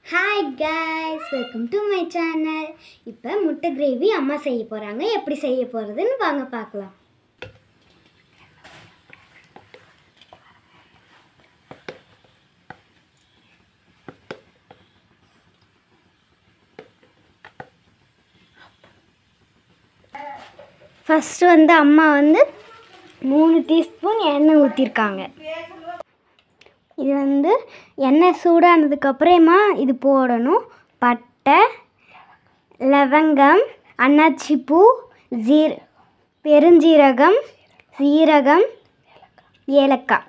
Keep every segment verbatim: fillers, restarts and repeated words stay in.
Hi guys, welcome to my channel. இப்போ முட்டை gravy அம்மா செய்ய போறாங்க. எப்படி செய்ய போறதுன்னு வாங்க பார்க்கலாம். ஃபர்ஸ்ட் வந்து அம்மா வந்து மூணு டீஸ்பூன் எண்ணெய் ஊற்றிருக்காங்க. இது வந்து எண்ணெய் சூடானதுக்கு அப்புறமா இது போடணும். பட்டை, லவங்கம், அன்னாச்சி பூ, ஜீர பெருஞ்சீரகம், சீரகம், ஏலக்காய்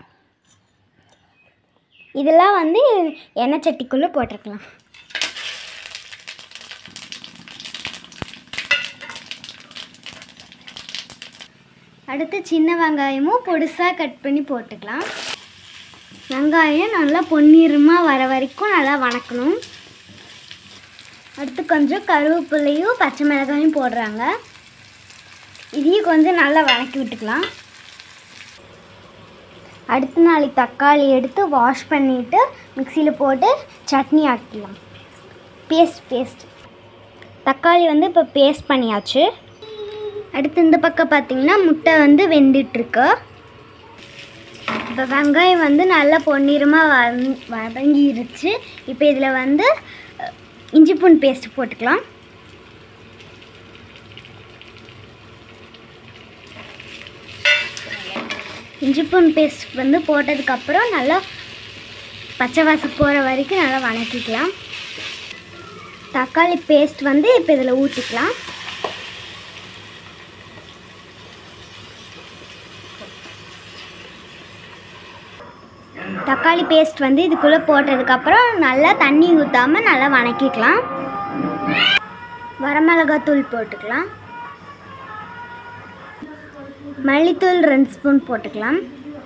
இதெல்லாம் வந்து எண்ணெய் சட்டிக்குள்ளே போட்டிருக்கலாம். அடுத்து சின்ன வெங்காயமும் பொடிசாக கட் பண்ணி போட்டுக்கலாம். வெங்காயம் நல்லா பொன்னிறமாக வர வரைக்கும் நல்லா வணக்கணும். அடுத்து கொஞ்சம் கருவேப்பிலையும் பச்சை மிளகாயும் போடுறாங்க. இதையும் கொஞ்சம் நல்லா வதக்கி விட்டுக்கலாம். அடுத்து நாளைக்கு தக்காளி எடுத்து வாஷ் பண்ணிவிட்டு மிக்சியில் போட்டு சட்னி ஆக்கிடலாம். பேஸ்ட் பேஸ்ட் தக்காளி வந்து இப்போ பேஸ்ட் பண்ணியாச்சு. அடுத்து இந்த பக்கம் பார்த்திங்கன்னா முட்டை வந்து வெந்துட்டுருக்கு. இப்போ வெங்காயம் வந்து நல்லா பொன்னிறமாக வ வதங்கிருச்சு. இப்போ இதில் வந்து இஞ்சி பூண்டு பேஸ்ட் போட்டுக்கலாம். இஞ்சி பூண்டு பேஸ்ட் வந்து போட்டதுக்கப்புறம் நல்லா பச்சை வாசம் போகிற வரைக்கும் நல்லா வதக்கிக்கலாம். தக்காளி பேஸ்ட் வந்து இப்போ இதில் ஊற்றிக்கலாம். தக்காளி பேஸ்ட் வந்து இதுக்குள்ளே போட்டதுக்கப்புறம் நல்லா தண்ணி ஊற்றாமல் நல்லா வதக்கிக்கலாம். வரமிளகாத்தூள் போட்டுக்கலாம். மல்லித்தூள் ரெண்டு ஸ்பூன் போட்டுக்கலாம்.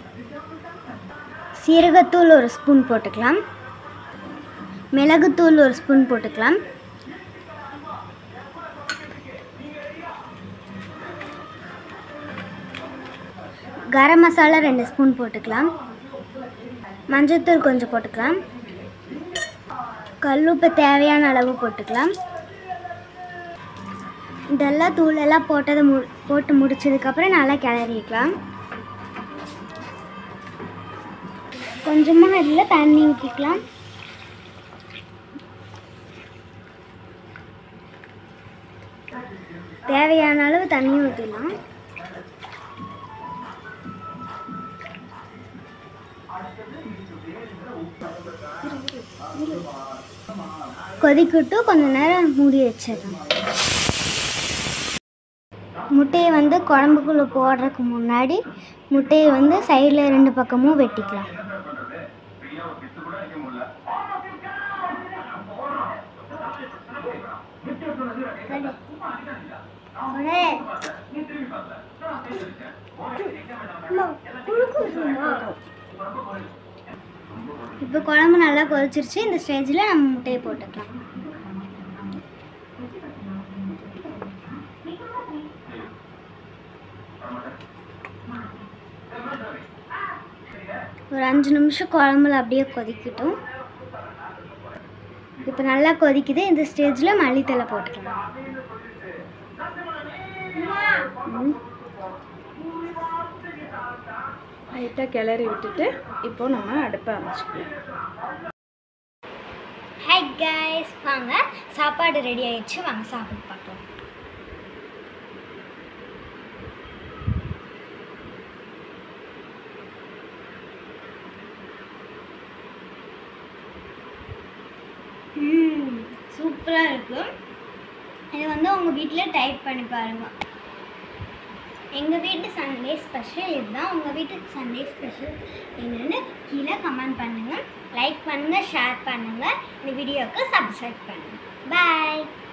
சீரகத்தூள் ஒரு ஸ்பூன் போட்டுக்கலாம். மிளகுத்தூள் ஒரு ஸ்பூன் போட்டுக்கலாம். கரம் மசாலா ரெண்டு ஸ்பூன் போட்டுக்கலாம். மஞ்சள்தூள் கொஞ்சம் போட்டுக்கலாம். கல்லுப்பு தேவையான அளவு போட்டுக்கலாம். இதெல்லாம் தூளெல்லாம் போட்டதை மு போட்டு முடிச்சதுக்கப்புறம் நல்லா கிளறிக்கலாம். கொஞ்சமாக இதில் தண்ணி ஊற்றிக்கலாம். தேவையான அளவு தண்ணி ஊற்றிடலாம். கொதிக்கிட்டு கொஞ்சம் நேரம் மூடி வச்சிடலாம். முட்டையை வந்து குழம்புக்குள்ளே போடுறதுக்கு முன்னாடி முட்டையை வந்து சைடில் ரெண்டு பக்கமும் வெட்டிக்கலாம். இப்போ குழம்பு நல்லா கொதிச்சிருச்சு. இந்த ஸ்டேஜில் நம்ம முட்டையை போட்டுக்கலாம். ஒரு அஞ்சு நிமிஷம் குழம்புல அப்படியே கொதிக்கட்டும். இப்போ நல்லா கொதிக்குது. இந்த ஸ்டேஜில் மல்லித்தலை போட்டுக்கலாம். லைட்டாக கிளறி விட்டுட்டு இப்போ நம்ம அடுப்பை ஆரம்பிச்சுக்கலாம். ஹாய் கைஸ், வாங்க சாப்பாடு ரெடி ஆயிடுச்சு. வாங்க சாப்பிட்டு பார்க்கலாம். ம் சூப்பராக இருக்கு. இது வந்து உங்கள் வீட்டில் டைப் பண்ணி பாருங்கள். எங்கள் வீட்டு சண்டே ஸ்பெஷல் இதுதான். உங்கள் வீட்டுக்கு சண்டே ஸ்பெஷல் என்னென்னு கீழே கமெண்ட் பண்ணுங்கள். லைக் பண்ணுங்கள், ஷேர் பண்ணுங்கள். இந்த வீடியோவுக்கு சப்ஸ்கிரைப் பண்ணுங்கள். பாய்.